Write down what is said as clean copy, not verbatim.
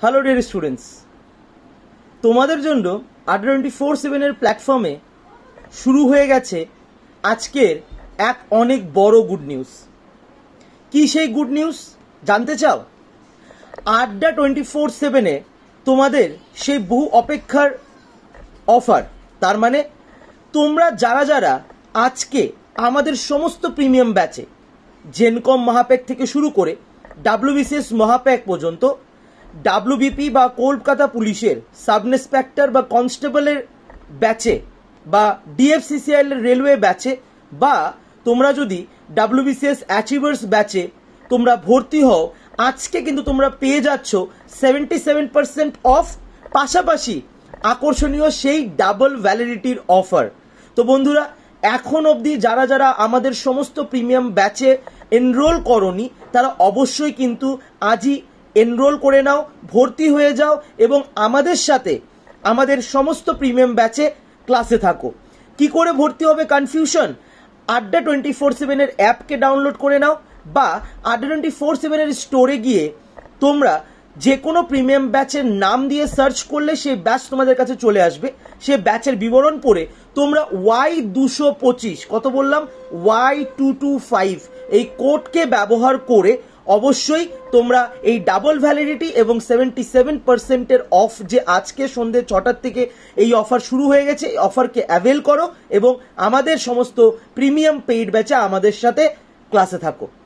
Hello dear students, তোমাদের জন্য আড্ডা 24/7 এর প্ল্যাটফর্মে শুরু হয়ে গেছে আজকের এক অনেক বড় গুড নিউজ। কি সেই গুড নিউজ জানতে চাও? আড্ডা 24/7 তোমাদের সেই বহু অপেক্ষার অফার, তার মানে তোমরা যারা যারা আজকে আমাদের সমস্ত প্রিমিয়াম ব্যাচে জেনকম মহাপ্যাক থেকে শুরু করে WBCS মহাপ্যাক পর্যন্ত, WBP বা কলকাতা পুলিশের সাব ইন্সপেক্টর বা কনস্টেবলের ব্যাচে বা DFCCIL রেলওয়ে ব্যাচে বা তোমরা যদি WBCS অ্যাচিভার্স ব্যাচে তোমরা ভর্তি হও, আজকে কিন্তু তোমরা পেয়ে যাচ্ছ 77% অফ, পাশাপাশি আকর্ষণীয় সেই ডাবল ভ্যালিডিটির অফার। তো বন্ধুরা, এখন অবধি যারা যারা আমাদের সমস্ত প্রিমিয়াম ব্যাচে এনরোল করনি তারা অবশ্যই কিন্তু আজই এনরোল করে নাও, ভর্তি হয়ে যাও এবং আমাদের সাথে আমাদের সমস্ত প্রিমিয়াম ব্যাচে ক্লাসে থাকো। কি করে ভর্তি হবে কনফিউশন? আড্ডা 24/7 এর অ্যাপকে ডাউনলোড করে নাও বা আড্ডা 24/7 এর স্টোরে গিয়ে তোমরা যে কোনো প্রিমিয়াম ব্যাচের নাম দিয়ে সার্চ করলে সেই ব্যাচ তোমাদের কাছে চলে আসবে। সে ব্যাচের বিবরণ পড়ে তোমরা Y225, কত বললাম, Y225 এই কোডকে ব্যবহার করে অবশ্যই তোমরা এই ডাবল ভ্যালিডিটি এবং 77% অফ যে আজকে সন্ধ্যে 6টার থেকে এই অফার শুরু হয়ে গেছে, এই অফারকে অ্যাভেল করো এবং আমাদের সমস্ত প্রিমিয়াম পেইড ব্যাচে আমাদের সাথে ক্লাসে থাকো।